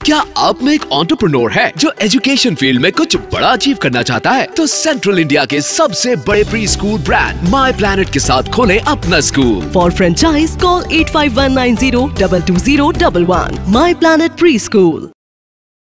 क्या आप में एक एंटरप्रेन्योर है जो एजुकेशन फील्ड में कुछ बड़ा अचीव करना चाहता है? तो सेंट्रल इंडिया के सबसे बड़े pre school brand my planet के साथ खोले अपना school. For franchise call 8519022011। Myplanet Pre School।